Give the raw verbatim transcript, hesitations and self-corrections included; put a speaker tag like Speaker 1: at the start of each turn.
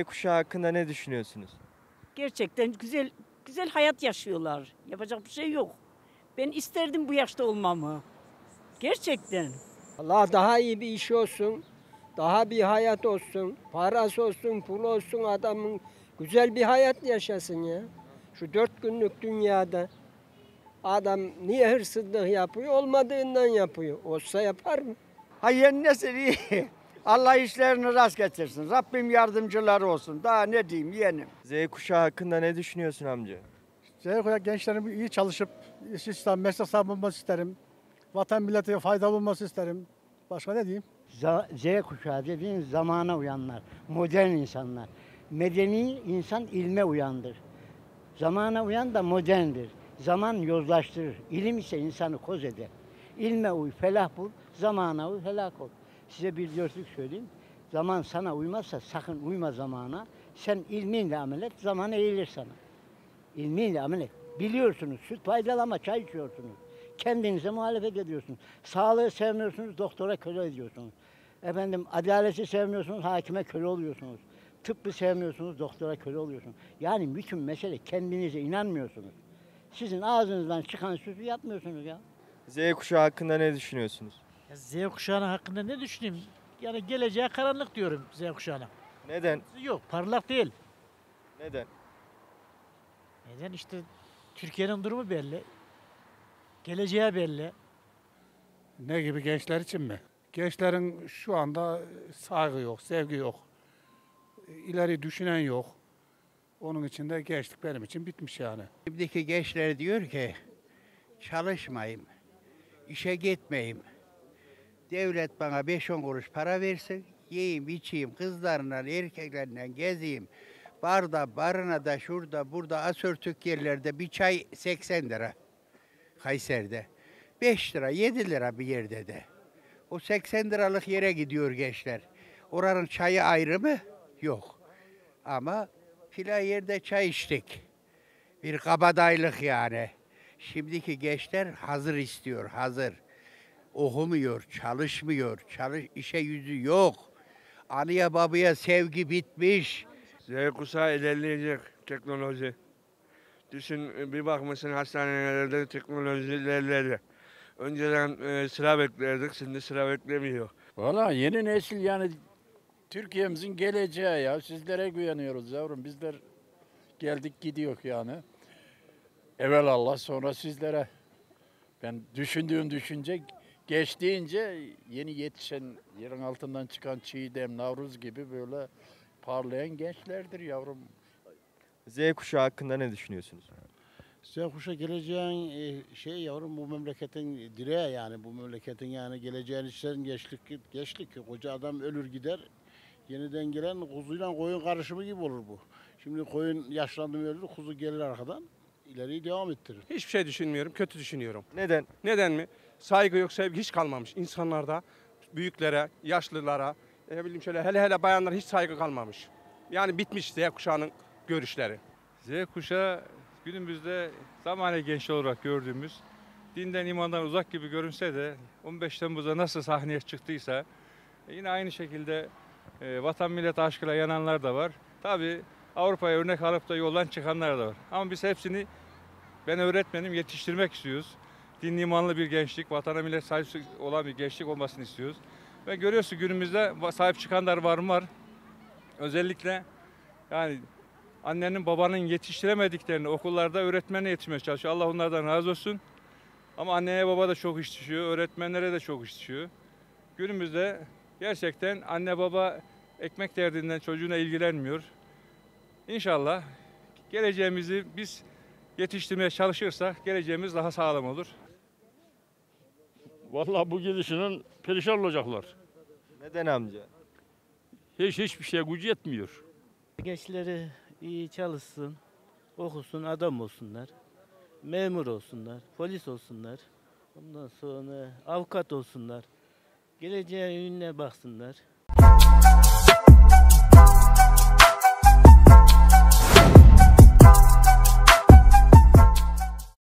Speaker 1: kuşağı hakkında ne düşünüyorsunuz?
Speaker 2: Gerçekten güzel güzel hayat yaşıyorlar. Yapacak bir şey yok. Ben isterdim bu yaşta olmamı. Gerçekten.
Speaker 3: Allah daha iyi bir iş olsun, daha bir hayat olsun, parası olsun, pul olsun, adamın güzel bir hayat yaşasın ya. Şu dört günlük dünyada adam niye hırsızlık yapıyor? Olmadığından yapıyor. Olsa yapar mı?
Speaker 4: Ha yeni nesil iyi. Allah işlerini rast getirsin. Rabbim yardımcıları olsun. Daha ne diyeyim yeğenim.
Speaker 1: Z kuşağı hakkında ne düşünüyorsun amca?
Speaker 5: Z kuşağı gençlerin iyi çalışıp iş isterim, meslek sahibi olması isterim. Vatan millete faydalı olması isterim. Başka ne diyeyim?
Speaker 6: Z kuşağı dediğin zamana uyanlar, modern insanlar. Medeni insan ilme uyandır. Zamana uyan da moderndir. Zaman yozlaştırır. İlim ise insanı koz eder. İlme uy, felah bul, zamana uy, helak ol. Size bir dörtlük söyleyeyim. Zaman sana uymazsa sakın uyma zamana. Sen ilminle amel et, zaman eğilir sana. İlmiyle amel et. Biliyorsunuz, süt faydalama, çay içiyorsunuz. Kendinize muhalefet ediyorsunuz. Sağlığı sevmiyorsunuz, doktora köle ediyorsunuz. Efendim, adaleti sevmiyorsunuz, hakime köle oluyorsunuz. Tıbbı sevmiyorsunuz, doktora köle oluyorsunuz. Yani bütün mesele kendinize inanmıyorsunuz. Sizin ağzınızdan çıkan sözü yapmıyorsunuz ya.
Speaker 1: Z kuşağı hakkında ne düşünüyorsunuz?
Speaker 7: Ya Z kuşağının hakkında ne düşüneyim? Yani geleceğe karanlık diyorum Z kuşağına.
Speaker 1: Neden?
Speaker 7: Yok, parlak değil.
Speaker 1: Neden?
Speaker 7: Neden? İşte Türkiye'nin durumu belli. Geleceğe belli.
Speaker 5: Ne gibi, gençler için mi? Gençlerin şu anda saygı yok, sevgi yok. İleri düşünen yok. Onun için de gençlik benim için bitmiş yani.
Speaker 8: Şimdiki gençler diyor ki çalışmayayım, işe gitmeyeyim. Devlet bana beş on kuruş para versin, yiyeyim, içeyim, kızlarla, erkeklerle gezeyim. Barda, barına da, şurada, burada, asörtük yerlerde bir çay seksen lira. Kayseri'de. beş lira, yedi lira bir yerde de. O seksen liralık yere gidiyor gençler. Oranın çayı ayrı mı? Yok. Ama filan yerde çay içtik. Bir kabadayılık yani. Şimdiki gençler hazır istiyor, hazır. Okumuyor, çalışmıyor, çalış, işe yüzü yok. Anıya babaya sevgi bitmiş.
Speaker 9: Z kuşağı ilerleyecek teknoloji. Düşün, bir bakmışsın hastanelerde teknoloji ilerledi. Önceden e, sıra beklerdik, şimdi sıra beklemiyor.
Speaker 10: Valla yeni nesil yani Türkiye'mizin geleceği ya. Sizlere güveniyoruz yavrum. Bizler geldik gidiyor yani. Evvel Allah sonra sizlere. Ben düşündüğüm düşünce geç deyince yeni yetişen yerin altından çıkan Çiğdem, Navruz gibi böyle parlayan gençlerdir yavrum.
Speaker 1: Z kuşağı hakkında ne düşünüyorsunuz?
Speaker 11: Z kuşağı geleceğin e, şey yavrum, bu memleketin direği yani, bu memleketin yani geleceğin işlerin gençlik gençlik koca adam ölür gider, yeniden gelen kuzuyla koyun karışımı gibi olur bu. Şimdi koyun yaşlandı mı ölür, kuzu gelir arkadan ileriyi devam ettirir.
Speaker 12: Hiçbir şey düşünmüyorum, kötü düşünüyorum.
Speaker 1: Neden?
Speaker 12: Neden mi? Saygı yok, sevgi hiç kalmamış insanlarda, büyüklere, yaşlılara, ne bileyim şöyle hele hele bayanlara hiç saygı kalmamış. Yani bitmiş Z kuşağının görüşleri.
Speaker 13: Z kuşağı günümüzde zamane gençler olarak gördüğümüz, dinden imandan uzak gibi görünse de on beş Temmuz'da nasıl sahneye çıktıysa yine aynı şekilde e, vatan millet aşkıyla yananlar da var. Tabii Avrupa'ya örnek alıp da yoldan çıkanlar da var. Ama biz hepsini, ben öğretmenim, yetiştirmek istiyoruz. Dinli imanlı bir gençlik, vatana millet sahip olan bir gençlik olmasını istiyoruz. Ve görüyorsun günümüzde sahip çıkanlar var mı var. Özellikle yani annenin babanın yetiştiremediklerini okullarda öğretmenle yetişmeye çalışıyor. Allah onlardan razı olsun. Ama anneye baba da çok iş düşüyor, öğretmenlere de çok iş düşüyor. Günümüzde gerçekten anne baba ekmek derdinden çocuğuna ilgilenmiyor. İnşallah geleceğimizi biz yetiştirmeye çalışırsak geleceğimiz daha sağlam olur.
Speaker 14: Vallahi bu gidişinin perişan olacaklar.
Speaker 1: Neden amca?
Speaker 14: Hiç hiçbir şeye gücü yetmiyor.
Speaker 15: Gençleri iyi çalışsın, okusun, adam olsunlar, memur olsunlar, polis olsunlar, ondan sonra avukat olsunlar, geleceğe yönüne baksınlar.